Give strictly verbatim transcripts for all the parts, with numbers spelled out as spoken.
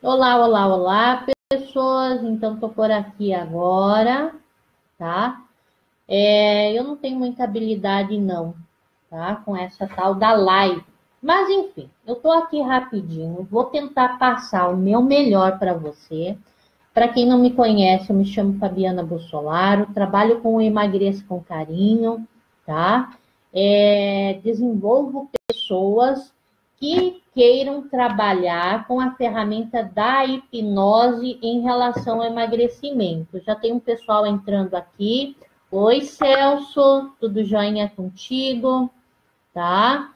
Olá, olá, olá, pessoas. Então, tô por aqui agora, tá? É, eu não tenho muita habilidade, não, tá? Com essa tal da live. Mas, enfim, eu tô aqui rapidinho. Vou tentar passar o meu melhor para você. Para quem não me conhece, eu me chamo Fabiana Bussolaro, trabalho com o Emagreça com Carinho, tá? É, desenvolvo pessoas que queiram trabalhar com a ferramenta da hipnose em relação ao emagrecimento. Já tem um pessoal entrando aqui. Oi, Celso, tudo joinha contigo, tá?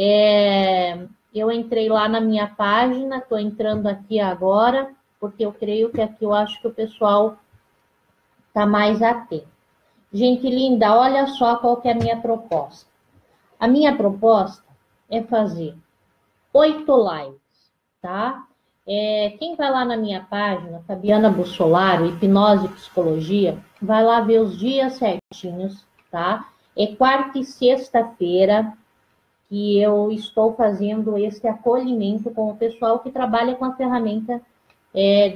É, eu entrei lá na minha página, estou entrando aqui agora, porque eu creio que aqui eu acho que o pessoal está mais atento. Gente linda, olha só qual que é a minha proposta. A minha proposta é fazer oito lives, tá? É, quem vai lá na minha página, Fabiana Bussolaro, Hipnose e Psicologia, vai lá ver os dias certinhos, tá? É quarta e sexta-feira que eu estou fazendo esse acolhimento com o pessoal que trabalha com a ferramenta é,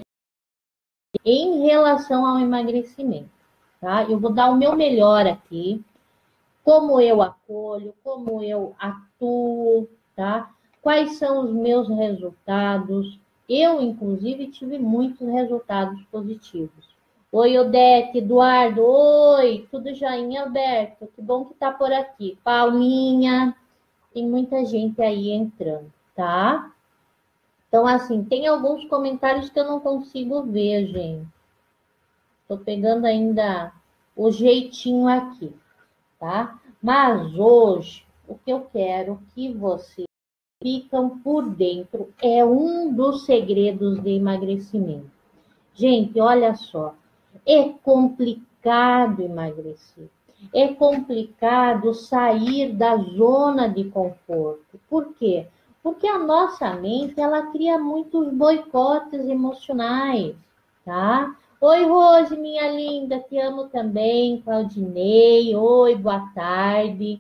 em relação ao emagrecimento, tá? Eu vou dar o meu melhor aqui, como eu acolho, como eu atuo, tá? Quais são os meus resultados? Eu, inclusive, tive muitos resultados positivos. Oi, Odete, Eduardo, oi, tudo joinha, Alberto? Que bom que tá por aqui. Paulinha, tem muita gente aí entrando, tá? Então, assim, tem alguns comentários que eu não consigo ver, gente. Tô pegando ainda o jeitinho aqui, tá? Mas hoje, o que eu quero que vocês ficam por dentro é um dos segredos de emagrecimento. Gente, olha só, é complicado emagrecer. É complicado sair da zona de conforto. Por quê? Porque a nossa mente, ela cria muitos boicotes emocionais, tá? Oi, Rose, minha linda, te amo também. Claudinei, oi, boa tarde.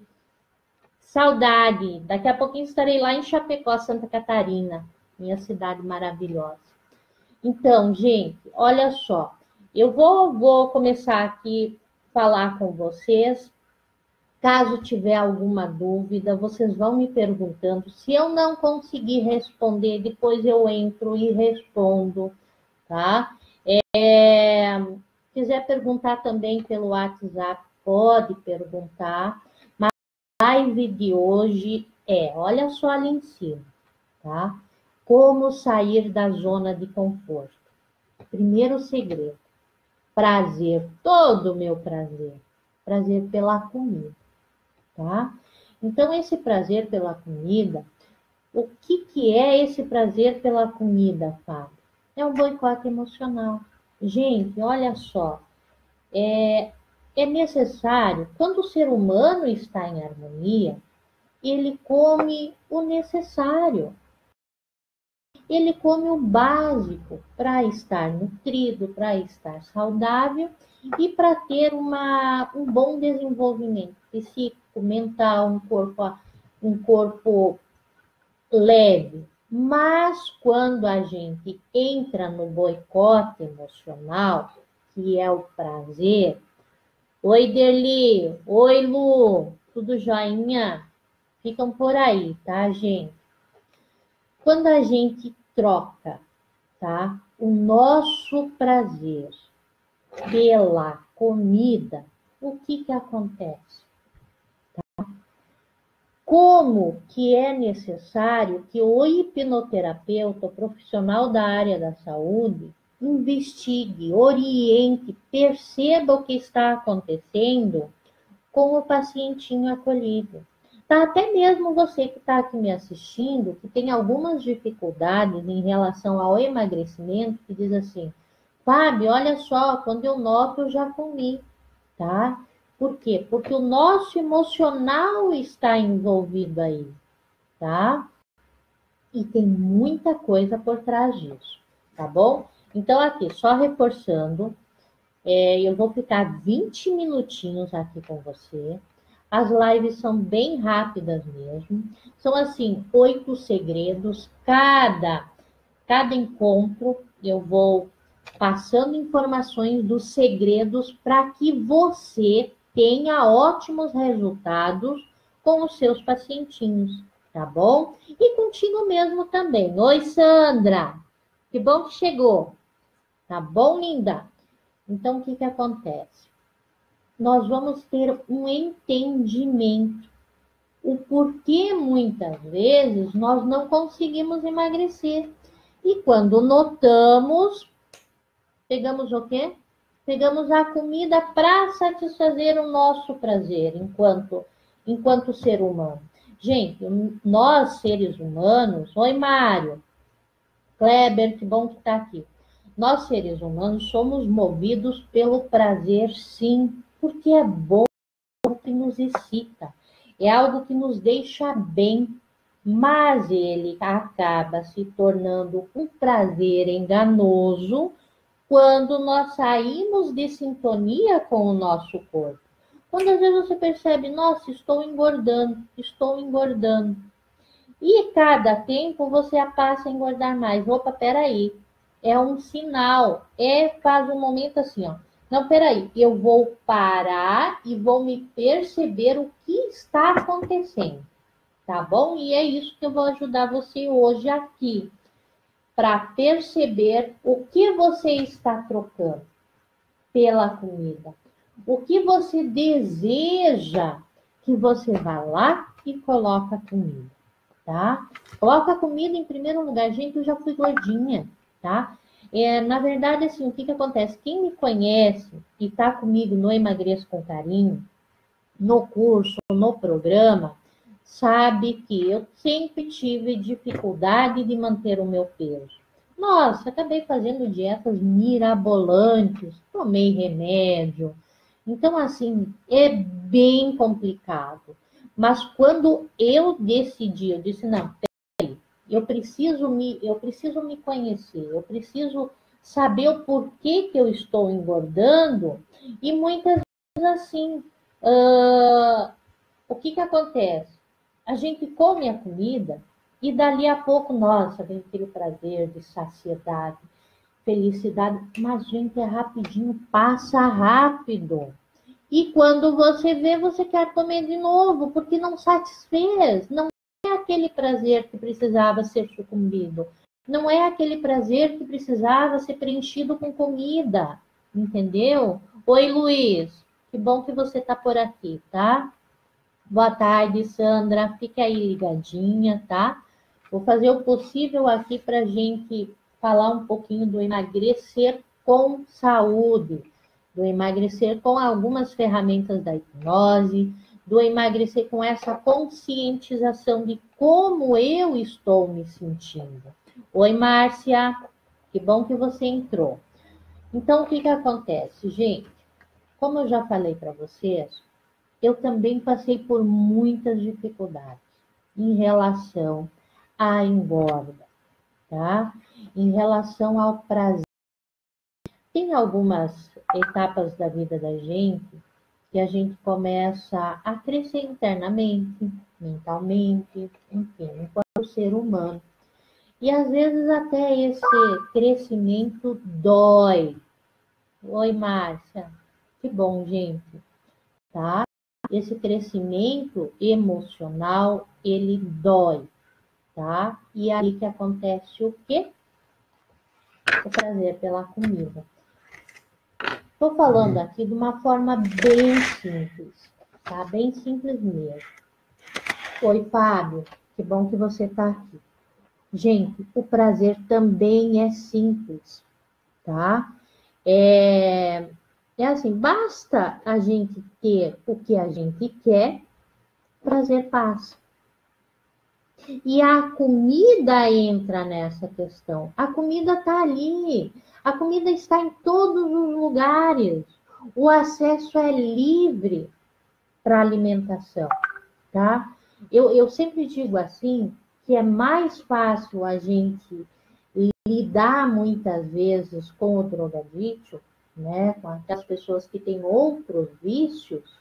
Saudade. Daqui a pouquinho estarei lá em Chapecó, Santa Catarina, minha cidade maravilhosa. Então, gente, olha só. Eu vou, vou começar aqui a falar com vocês. Caso tiver alguma dúvida, vocês vão me perguntando. Se eu não conseguir responder, depois eu entro e respondo, tá? É, quiser perguntar também pelo WhatsApp, pode perguntar. Mas a live de hoje é, olha só ali em cima, tá? Como sair da zona de conforto. Primeiro segredo, prazer, todo o meu prazer. Prazer pela comida, tá? Então, esse prazer pela comida, o que, que é esse prazer pela comida, Fábio? É um boicote emocional. Gente, olha só, é, é necessário, quando o ser humano está em harmonia, ele come o necessário. Ele come o básico para estar nutrido, para estar saudável e para ter uma, um bom desenvolvimento psíquico, mental, um corpo, um corpo leve. Mas quando a gente entra no boicote emocional, que é o prazer, oi, Derli, oi, Lu, tudo joinha? Ficam por aí, tá, gente? Quando a gente troca, tá, o nosso prazer pela comida, o que que acontece? Como que é necessário que o hipnoterapeuta, o profissional da área da saúde, investigue, oriente, perceba o que está acontecendo com o pacientinho acolhido. Tá, até mesmo você que está aqui me assistindo, que tem algumas dificuldades em relação ao emagrecimento, que diz assim, Fábio, olha só, quando eu noto, eu já comi, tá? Por quê? Porque o nosso emocional está envolvido aí, tá? E tem muita coisa por trás disso, tá bom? Então, aqui, só reforçando, é, eu vou ficar vinte minutinhos aqui com você. As lives são bem rápidas mesmo. São, assim, oito segredos. Cada, cada encontro eu vou passando informações dos segredos para que você tenha ótimos resultados com os seus pacientinhos, tá bom? E contigo mesmo também. Oi, Sandra! Que bom que chegou. Tá bom, linda? Então, o que que acontece? Nós vamos ter um entendimento. O porquê, muitas vezes, nós não conseguimos emagrecer. E quando notamos, pegamos o quê? Pegamos a comida para satisfazer o nosso prazer enquanto, enquanto ser humano. Gente, nós, seres humanos... Oi, Mário. Kleber, que bom que está aqui. Nós, seres humanos, somos movidos pelo prazer, sim, porque é bom, que nos excita. É algo que nos deixa bem, mas ele acaba se tornando um prazer enganoso quando nós saímos de sintonia com o nosso corpo. Quando às vezes você percebe, nossa, estou engordando, estou engordando. E cada tempo você passa a engordar mais. Opa, peraí. É um sinal. É faz um momento assim, ó. Não, peraí. Eu vou parar e vou me perceber o que está acontecendo. Tá bom? E é isso que eu vou ajudar você hoje aqui. Para perceber o que você está trocando pela comida. O que você deseja que você vá lá e coloque a comida. Tá? Coloca a comida em primeiro lugar. Gente, eu já fui gordinha, tá? É, na verdade, assim, o que que acontece? Quem me conhece e tá comigo no Emagreça com Carinho, no curso, no programa, sabe que eu sempre tive dificuldade de manter o meu peso. Nossa, acabei fazendo dietas mirabolantes, tomei remédio. Então, assim, é bem complicado. Mas quando eu decidi, eu disse, não, peraí, eu preciso me, eu preciso me conhecer, eu preciso saber o porquê que eu estou engordando, e muitas vezes assim, uh, o que que acontece? A gente come a comida e dali a pouco, nossa, vem aquele prazer de saciedade, felicidade, mas gente, é rapidinho, passa rápido. E quando você vê, você quer comer de novo, porque não satisfez. Não é aquele prazer que precisava ser sucumbido. Não é aquele prazer que precisava ser preenchido com comida. Entendeu? Oi, Luiz. Que bom que você está por aqui, tá? Boa tarde, Sandra. Fica aí ligadinha, tá? Vou fazer o possível aqui para a gente falar um pouquinho do emagrecer com saúde. Do emagrecer com algumas ferramentas da hipnose, do emagrecer com essa conscientização de como eu estou me sentindo. Oi, Márcia, que bom que você entrou. Então, o que que acontece, gente? Como eu já falei para vocês, eu também passei por muitas dificuldades em relação à engorda, tá? Em relação ao prazer. Tem algumas etapas da vida da gente que a gente começa a crescer internamente, mentalmente, enfim, enquanto ser humano. E às vezes até esse crescimento dói. Oi, Márcia. Que bom, gente. Tá? Esse crescimento emocional, ele dói, tá? E é aí que acontece o quê? O prazer pela comida. Estou falando aqui de uma forma bem simples, tá? Bem simples mesmo. Oi, Fábio, que bom que você está aqui. Gente, o prazer também é simples, tá? É, é assim, basta a gente ter o que a gente quer, prazer passa. E a comida entra nessa questão. A comida está ali. A comida está em todos os lugares. O acesso é livre para alimentação, tá? Eu, eu sempre digo assim, que é mais fácil a gente lidar muitas vezes com o drogadicto, né? Com aquelas pessoas que têm outros vícios,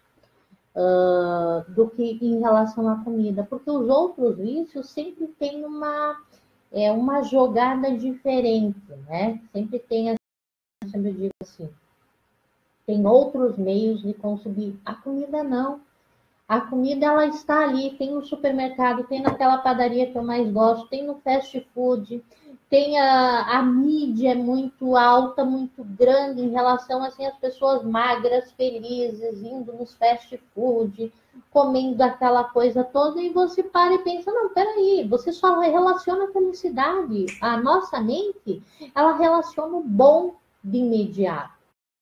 Uh, do que em relação à comida, porque os outros vícios sempre têm uma, é uma jogada diferente, né? Sempre tem, sempre digo assim, tem outros meios de consumir. A comida não. A comida, ela está ali, tem no supermercado, tem naquela padaria que eu mais gosto, tem no fast food, tem a, a mídia muito alta, muito grande em relação assim, às pessoas magras, felizes, indo nos fast food, comendo aquela coisa toda, e você para e pensa, não, peraí, você só relaciona a felicidade. A nossa mente, ela relaciona o bom de imediato.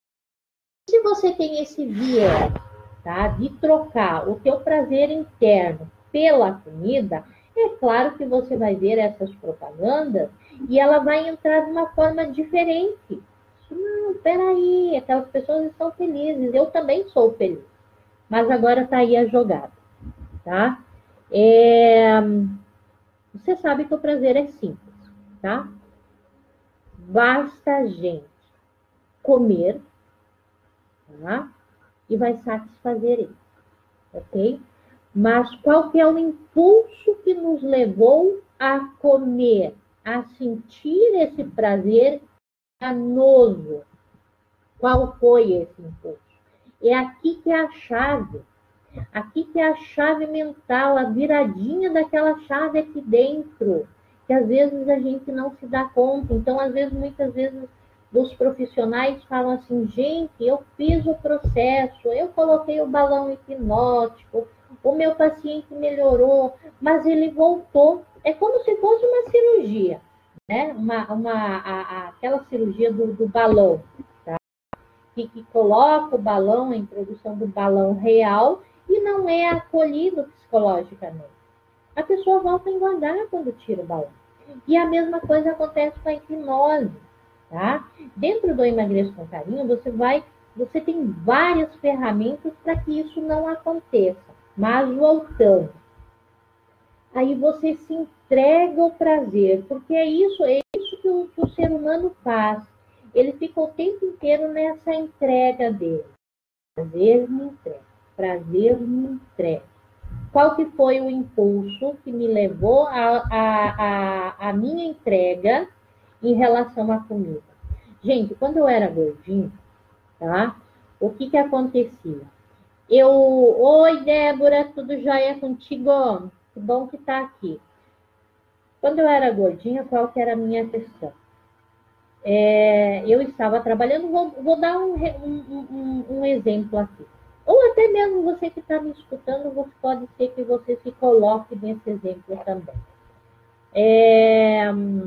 Se você tem esse viés, tá, de trocar o teu prazer interno pela comida, é claro que você vai ver essas propagandas e ela vai entrar de uma forma diferente. Não, peraí, aquelas pessoas estão felizes, eu também sou feliz. Mas agora está aí a jogada, tá? É... Você sabe que o prazer é simples, tá? Basta a gente comer, tá? E vai satisfazer ele, ok? Mas qual que é o impulso que nos levou a comer, a sentir esse prazer enganoso? Qual foi esse impulso? É aqui que é a chave. Aqui que é a chave mental, a viradinha daquela chave aqui dentro, que às vezes a gente não se dá conta. Então, às vezes, muitas vezes, os profissionais falam assim, gente, eu fiz o processo, eu coloquei o balão hipnótico, o meu paciente melhorou, mas ele voltou. É como se fosse uma cirurgia, né? Uma, uma, a, a, aquela cirurgia do, do balão, tá? Que, que coloca o balão, a introdução do balão real, e não é acolhido psicologicamente. A pessoa volta a engordar quando tira o balão. E a mesma coisa acontece com a hipnose, tá? Dentro do Emagreça com Carinho, você vai, você tem várias ferramentas para que isso não aconteça. Mas voltando, aí você se entrega ao prazer, porque é isso, é isso que o, que o ser humano faz. Ele fica o tempo inteiro nessa entrega dele. Prazer me entrega, prazer me entrega. Qual que foi o impulso que me levou a, a, a, a minha entrega em relação à comida? Gente, quando eu era gordinha, tá? O que que acontecia? Eu, oi Débora, tudo jóia contigo? Que bom que tá aqui. Quando eu era gordinha, qual que era a minha questão? É, eu estava trabalhando, vou, vou dar um, um, um, um exemplo aqui. Ou até mesmo você que está me escutando, você, pode ser que você se coloque nesse exemplo também. É,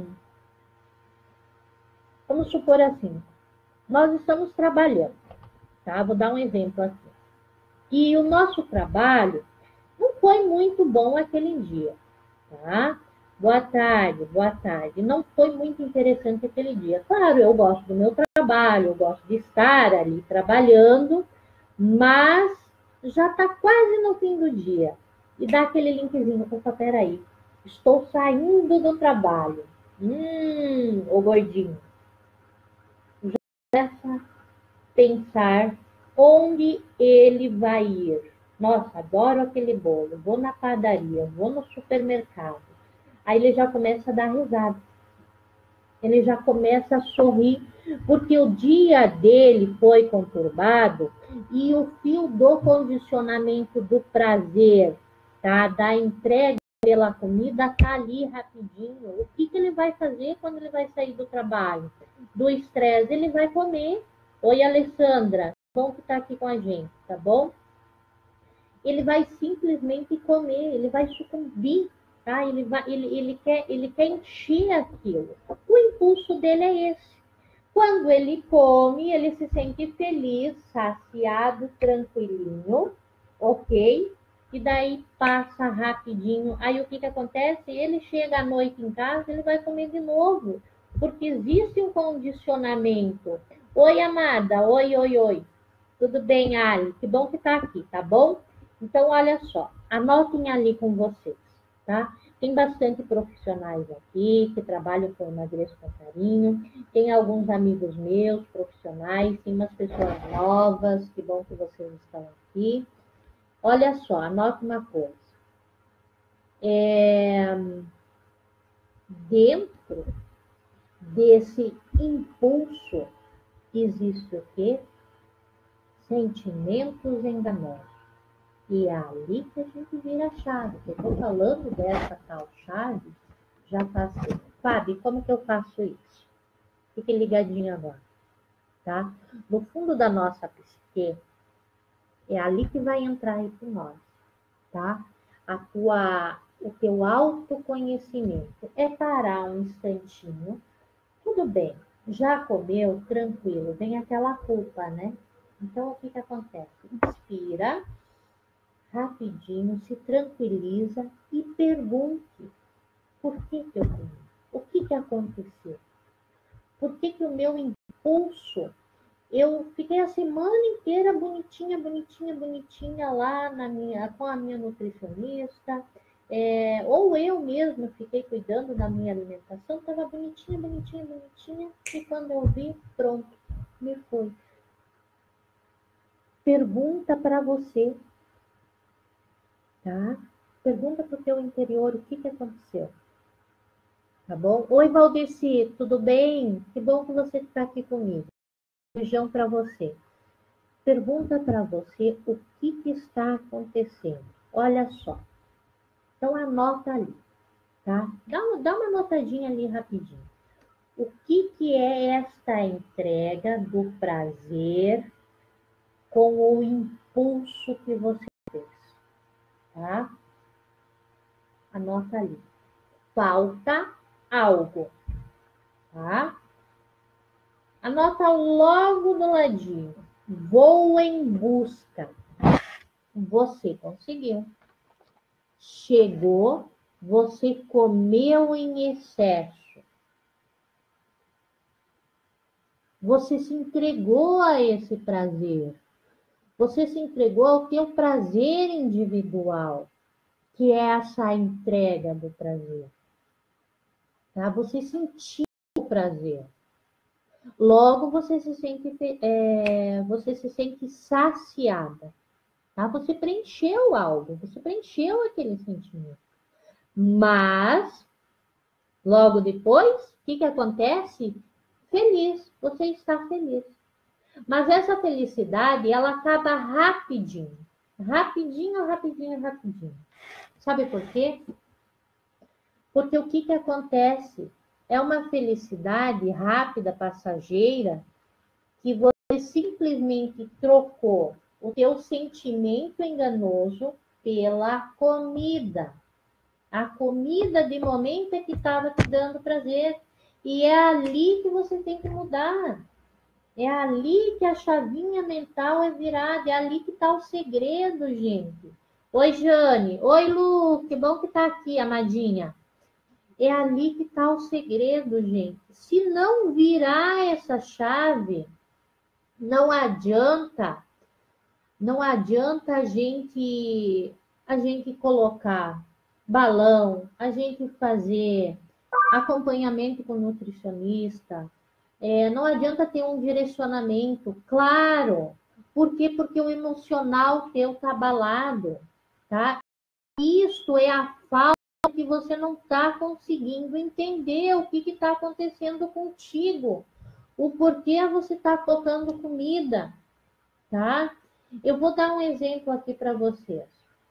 vamos supor assim, nós estamos trabalhando, tá? Vou dar um exemplo aqui. E o nosso trabalho não foi muito bom aquele dia, tá? Boa tarde, boa tarde. Não foi muito interessante aquele dia. Claro, eu gosto do meu trabalho, eu gosto de estar ali trabalhando, mas já está quase no fim do dia. E dá aquele linkzinho, opa, peraí, estou saindo do trabalho. Hum, ô gordinho. Já começa a pensar onde ele vai ir. Nossa, adoro aquele bolo. Vou na padaria, vou no supermercado. Aí ele já começa a dar risada. Ele já começa a sorrir, porque o dia dele foi conturbado e o fio do condicionamento do prazer, tá? Da entrega pela comida, tá ali rapidinho. O que, que ele vai fazer quando ele vai sair do trabalho? Do estresse, ele vai comer. Oi, Alessandra, bom que tá aqui com a gente, tá bom? Ele vai simplesmente comer, ele vai sucumbir. Tá? Ele, vai, ele, ele, quer, ele quer encher aquilo. O impulso dele é esse. Quando ele come, ele se sente feliz, saciado, tranquilinho, ok? E daí passa rapidinho. Aí o que, que acontece? Ele chega à noite em casa, ele vai comer de novo. Porque existe um condicionamento. Oi, amada. Oi, oi, oi. Tudo bem, Ali? Que bom que tá aqui, tá bom? Então, olha só. Anotem ali com vocês. Tá? Tem bastante profissionais aqui que trabalham com Emagreça com Carinho. Tem alguns amigos meus, profissionais, tem umas pessoas novas, que bom que vocês estão aqui. Olha só, anota uma coisa. É... Dentro desse impulso existe o quê? Sentimentos enganosos. E é ali que a gente vira a chave. Eu estou falando dessa tal chave já faz tempo. Fábio, como que eu faço isso? Fique ligadinho agora, tá? No fundo da nossa psique, é ali que vai entrar a hipnose, tá? A tua, o teu autoconhecimento é parar um instantinho. Tudo bem, já comeu, tranquilo, vem aquela culpa, né? Então, o que que acontece? Inspira, rapidinho, se tranquiliza e pergunte: por que que eu comi? O que que aconteceu? Por que que o meu impulso... Eu fiquei a semana inteira bonitinha, bonitinha, bonitinha lá na minha, com a minha nutricionista, é, ou eu mesma fiquei cuidando da minha alimentação, estava bonitinha, bonitinha, bonitinha, e quando eu vi, pronto, me foi. Pergunta para você, tá? Pergunta para o teu interior o que que aconteceu, tá bom? Oi, Valdeci, tudo bem? Que bom que você está aqui comigo. Beijão para você. Pergunta para você o que, que está acontecendo. Olha só. Então, anota ali, tá? Dá, dá uma notadinha ali rapidinho. O que, que é esta entrega do prazer com o impulso que você fez, tá? Anota ali. Falta algo, tá? Anota logo do ladinho. Vou em busca. Você conseguiu. Chegou, você comeu em excesso. Você se entregou a esse prazer. Você se entregou ao teu prazer individual, que é essa entrega do prazer. Tá? Você sentiu o prazer. Logo, você se sente, é, você se sente saciada. Tá? Você preencheu algo, você preencheu aquele sentimento. Mas, logo depois, o que, que acontece? Feliz, você está feliz. Mas essa felicidade, ela acaba rapidinho. Rapidinho, rapidinho, rapidinho. Sabe por quê? Porque o que, que acontece? É uma felicidade rápida, passageira, que você simplesmente trocou o teu sentimento enganoso pela comida. A comida de momento é que estava te dando prazer. E é ali que você tem que mudar. É ali que a chavinha mental é virada. É ali que está o segredo, gente. Oi, Jane. Oi, Lu. Que bom que está aqui, amadinha. É ali que está o segredo, gente. Se não virar essa chave, não adianta. Não adianta a gente, a gente colocar balão, a gente fazer acompanhamento com nutricionista, é, não adianta ter um direcionamento claro. Por quê? Porque o emocional teu tá abalado, tá? Isso é a falta que você não está conseguindo entender o que está acontecendo contigo, o porquê você está colocando comida, tá? Eu vou dar um exemplo aqui para vocês.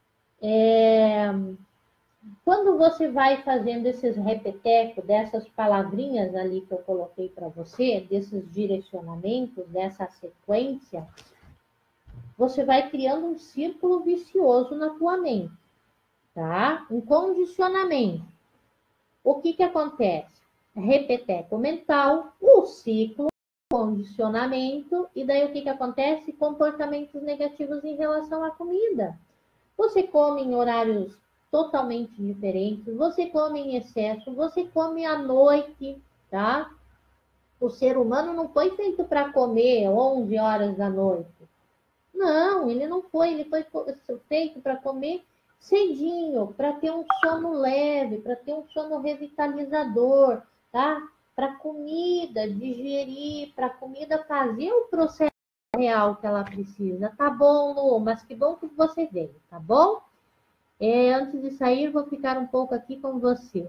É... Quando você vai fazendo esses repetecos, dessas palavrinhas ali que eu coloquei para você, desses direcionamentos, dessa sequência, você vai criando um círculo vicioso na tua mente, tá? Um condicionamento. O que que acontece? Repeteco mental, o ciclo, condicionamento, e daí o que que acontece? Comportamentos negativos em relação à comida. Você come em horários totalmente diferentes, você come em excesso, você come à noite, tá? O ser humano não foi feito para comer onze horas da noite. Não, ele não foi, ele foi feito para comer cedinho, para ter um sono leve, para ter um sono revitalizador, tá? Para comida digerir, para comida fazer o processo real que ela precisa. Tá bom, Lu, mas que bom que você veio, tá bom? É, antes de sair, vou ficar um pouco aqui com você.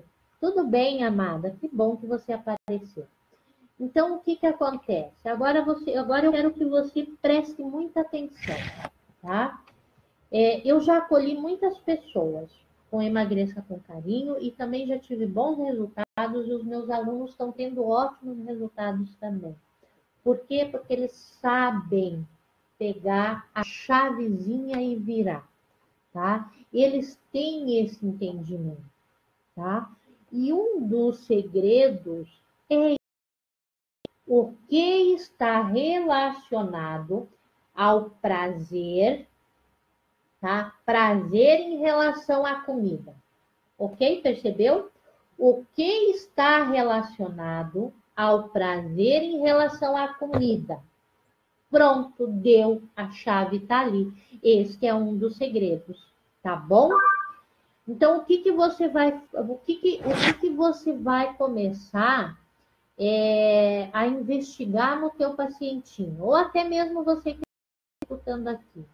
Tudo bem, amada? Que bom que você apareceu. Então, o que que acontece? Agora, você, agora eu quero que você preste muita atenção, tá? É, eu já acolhi muitas pessoas com Emagreça com Carinho e também já tive bons resultados e os meus alunos estão tendo ótimos resultados também. Por quê? Porque eles sabem pegar a chavezinha e virar, tá? Eles têm esse entendimento, tá? E um dos segredos é o que está relacionado ao prazer, tá? Prazer em relação à comida, ok? Percebeu? O que está relacionado ao prazer em relação à comida? Pronto, deu, a chave está ali. Esse é um dos segredos, tá bom? Então, o que que você vai, o que que, o que que você vai começar é, a investigar no teu pacientinho? Ou até mesmo você que está escutando aqui.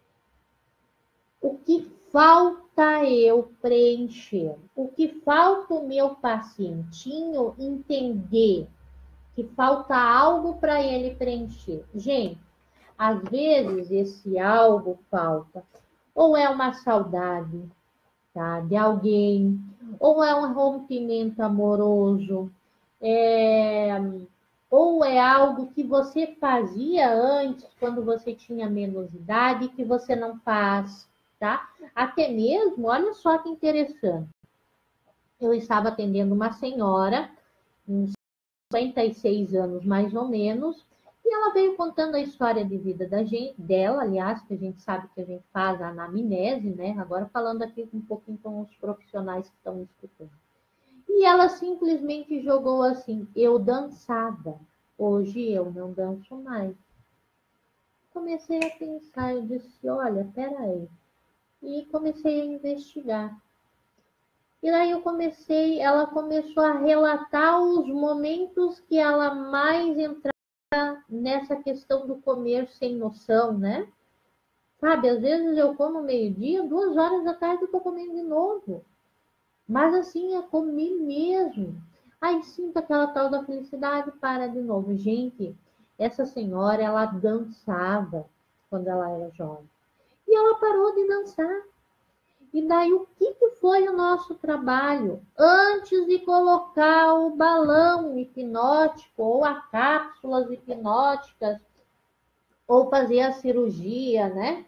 O que falta eu preencher? O que falta o meu pacientinho entender? Que falta algo para ele preencher. Gente, às vezes esse algo falta. Ou é uma saudade, tá, de alguém, ou é um rompimento amoroso, é... ou é algo que você fazia antes, quando você tinha menos idade, que você não faz, tá? Até mesmo, olha só que interessante. Eu estava atendendo uma senhora, uns cinquenta e seis anos mais ou menos, e ela veio contando a história de vida da gente, dela, aliás, que a gente sabe que a gente faz a anamnese, né? Agora falando aqui um pouquinho com os profissionais que estão me escutando. E ela simplesmente jogou assim: eu dançava, hoje eu não danço mais. Comecei a pensar, eu disse, olha, peraí. E comecei a investigar. E daí eu comecei, ela começou a relatar os momentos que ela mais entrava nessa questão do comer sem noção, né? Sabe, às vezes eu como meio-dia, duas horas da tarde eu tô comendo de novo. Mas assim, é comer mesmo. Aí sinto aquela tal da felicidade, para de novo. Gente, essa senhora, ela dançava quando ela era jovem. E ela parou de dançar. E daí, o que, que foi o nosso trabalho? Antes de colocar o balão hipnótico, ou as cápsulas hipnóticas, ou fazer a cirurgia, né?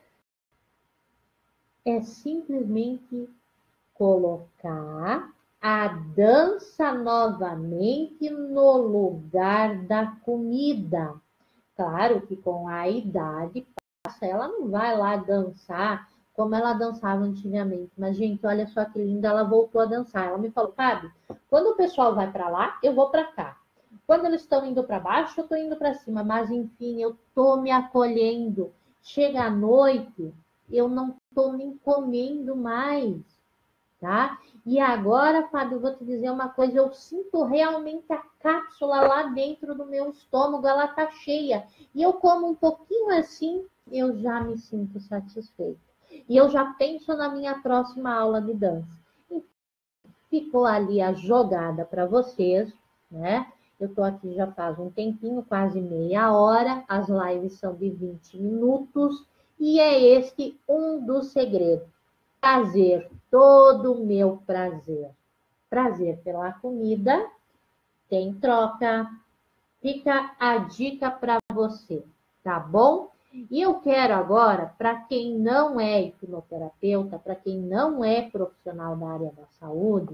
É simplesmente colocar a dança novamente no lugar da comida. Claro que com a idade passa, ela não vai lá dançar como ela dançava antigamente. Mas, gente, olha só que linda, ela voltou a dançar. Ela me falou, Fábio, quando o pessoal vai para lá, eu vou para cá. Quando eles estão indo para baixo, eu estou indo para cima. Mas, enfim, eu estou me acolhendo. Chega à noite, eu não estou nem comendo mais. Tá? E agora, Fábio, eu vou te dizer uma coisa, eu sinto realmente a cápsula lá dentro do meu estômago, ela tá cheia. E eu como um pouquinho assim, eu já me sinto satisfeita. E eu já penso na minha próxima aula de dança. E ficou ali a jogada para vocês, né? Eu tô aqui já faz um tempinho, quase meia hora, as lives são de vinte minutos, e é este um dos segredos. Prazer, todo o meu prazer. Prazer pela comida, tem troca. Fica a dica para você, tá bom? E eu quero agora, para quem não é hipnoterapeuta, para quem não é profissional da área da saúde,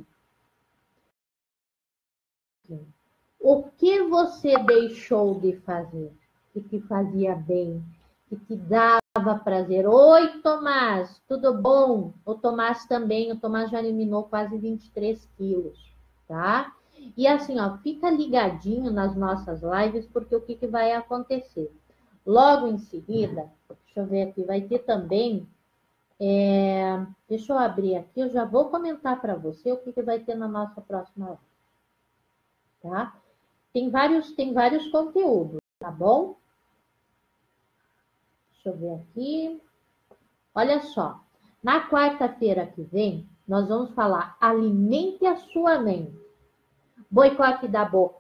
o que você deixou de fazer, que te fazia bem, que te dava prazer? Oi, Tomás, tudo bom? O Tomás também, o Tomás já eliminou quase vinte e três quilos, tá? E assim, ó, fica ligadinho nas nossas lives, porque o que, que vai acontecer? Logo em seguida, deixa eu ver aqui, vai ter também, é, deixa eu abrir aqui, eu já vou comentar para você o que, que vai ter na nossa próxima live, tá? Tem vários, tem vários conteúdos, tá bom? Deixa eu ver aqui. Olha só, na quarta-feira que vem, nós vamos falar alimente a sua mente. Boicote da boca.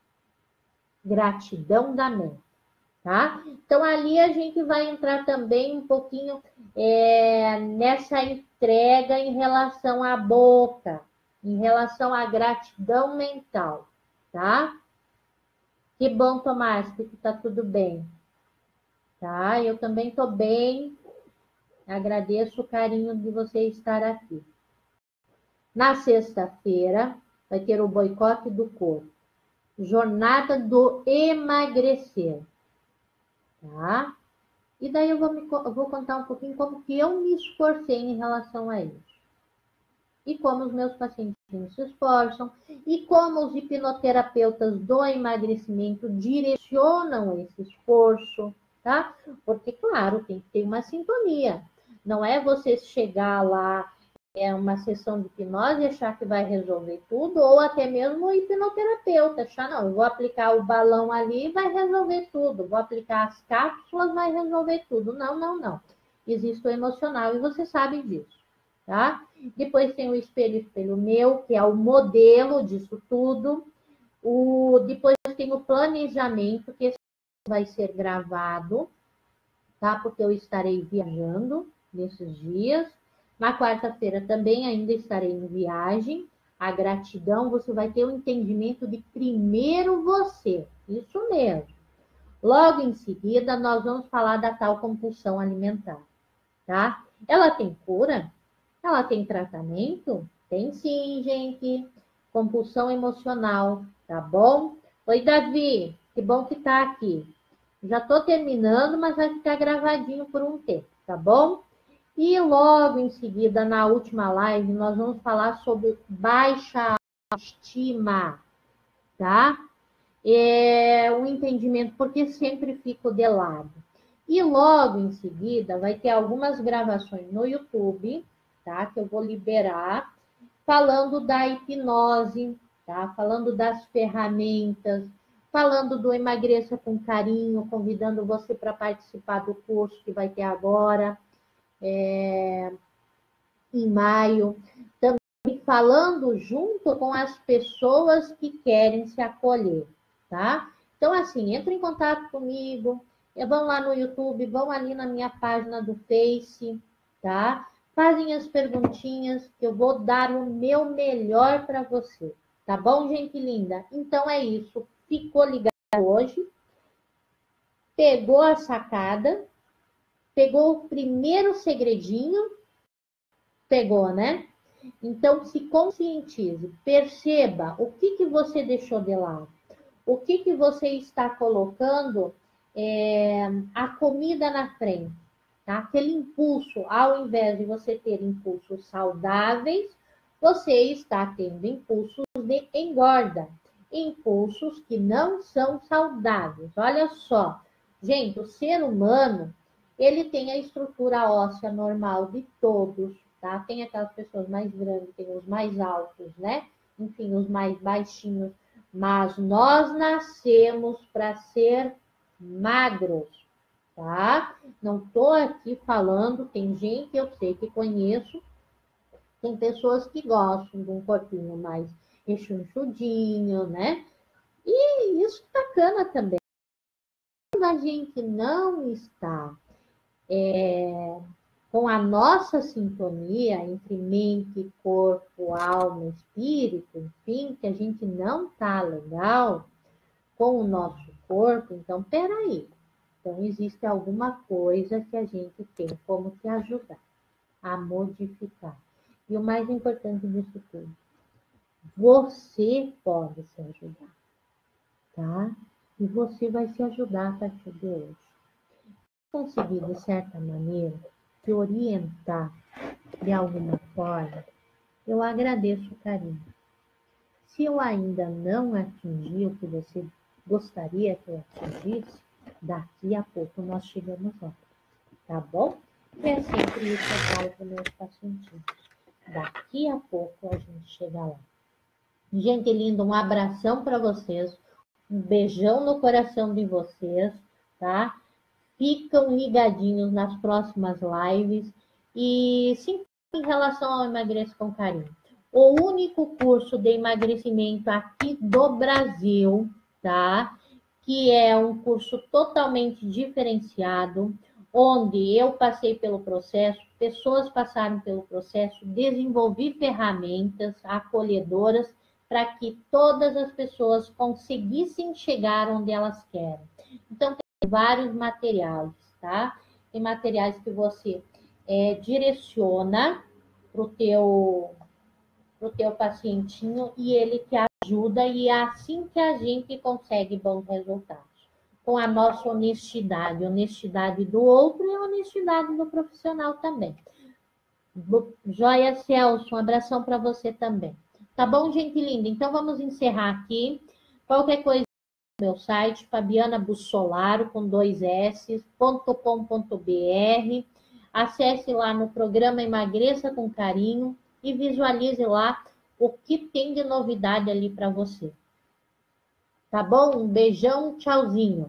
Gratidão da mente. Tá? Então, ali a gente vai entrar também um pouquinho é, nessa entrega em relação à boca, em relação à gratidão mental, tá? Que bom, Tomás, que tá tudo bem. Tá? Eu também tô bem. Agradeço o carinho de você estar aqui. Na sexta-feira, vai ter o boicote do corpo. Jornada do emagrecer. Tá? E daí eu vou, me, eu vou contar um pouquinho como que eu me esforcei em relação a isso. E como os meus pacientes se esforçam. E como os hipnoterapeutas do emagrecimento direcionam esse esforço. Tá? Porque, claro, tem que ter uma sintonia. Não é você chegar lá, é uma sessão de hipnose e achar que vai resolver tudo, ou até mesmo o hipnoterapeuta achar, não, eu vou aplicar o balão ali e vai resolver tudo, vou aplicar as cápsulas, vai resolver tudo. Não, não, não. Existe o emocional e você sabe disso, tá? Depois tem o espelho, espelho meu, que é o modelo disso tudo. O, depois tem o planejamento, que esse vai ser gravado, tá? Porque eu estarei viajando nesses dias. Na quarta-feira também ainda estarei em viagem. A gratidão, você vai ter o um entendimento de primeiro você. Isso mesmo. Logo em seguida, nós vamos falar da tal compulsão alimentar, tá? Ela tem cura? Ela tem tratamento? Tem sim, gente. Compulsão emocional, tá bom? Oi, Davi. Que bom que tá aqui. Já tô terminando, mas vai ficar gravadinho por um tempo, tá bom? E logo em seguida, na última live, nós vamos falar sobre baixa autoestima, tá? É um entendimento, porque sempre fico de lado. E logo em seguida, vai ter algumas gravações no YouTube, tá? Que eu vou liberar, falando da hipnose, tá? Falando das ferramentas, falando do Emagreça com Carinho, convidando você para participar do curso que vai ter agora, É, em maio, também falando junto com as pessoas que querem se acolher, tá? Então, assim, entre em contato comigo, vão lá no YouTube, vão ali na minha página do Face, tá? Fazem as perguntinhas, que eu vou dar o meu melhor para você, tá bom, gente linda? Então é isso, ficou ligado hoje, pegou a sacada, pegou o primeiro segredinho, pegou, né? Então, se conscientize, perceba o que, que você deixou de lado, o que, que você está colocando é, a comida na frente, tá? Aquele impulso, ao invés de você ter impulsos saudáveis, você está tendo impulsos de engorda, impulsos que não são saudáveis. Olha só, gente, o ser humano, ele tem a estrutura óssea normal de todos, tá? Tem aquelas pessoas mais grandes, tem os mais altos, né? Enfim, os mais baixinhos. Mas nós nascemos para ser magros, tá? Não tô aqui falando, tem gente, eu sei que conheço, tem pessoas que gostam de um corpinho mais rechonchudinho, né? E isso é bacana também. Quando a gente não está é, com a nossa sintonia entre mente, corpo, alma, espírito, enfim, que a gente não tá legal com o nosso corpo, então, peraí. Então, existe alguma coisa que a gente tem como se ajudar a modificar. E o mais importante disso tudo, você pode se ajudar, tá? E você vai se ajudar a partir de hoje. Conseguir, de certa maneira, te orientar de alguma forma, eu agradeço o carinho. Se eu ainda não atingi o que você gostaria que eu atingisse, daqui a pouco nós chegamos lá, tá bom? E é sempre isso que eu falo para os meus pacientes. Daqui a pouco a gente chega lá. Gente linda, um abração para vocês, um beijão no coração de vocês, tá? Ficam ligadinhos nas próximas lives e simplesmente em relação ao Emagreça com Carinho, o único curso de emagrecimento aqui do Brasil, tá? Que é um curso totalmente diferenciado, onde eu passei pelo processo, pessoas passaram pelo processo, desenvolvi ferramentas acolhedoras para que todas as pessoas conseguissem chegar onde elas querem. Então, tem vários materiais, tá? Tem materiais que você é, direciona para o teu, pro teu pacientinho e ele te ajuda, e é assim que a gente consegue bons resultados. Com a nossa honestidade, honestidade do outro e honestidade do profissional também. Joia Celso, um abração para você também. Tá bom, gente linda? Então vamos encerrar aqui. Qualquer coisa no meu site, Fabiana Bussolaro, com dois S, ponto com ponto br. Acesse lá no programa Emagreça com Carinho e visualize lá o que tem de novidade ali para você. Tá bom? Um beijão, tchauzinho.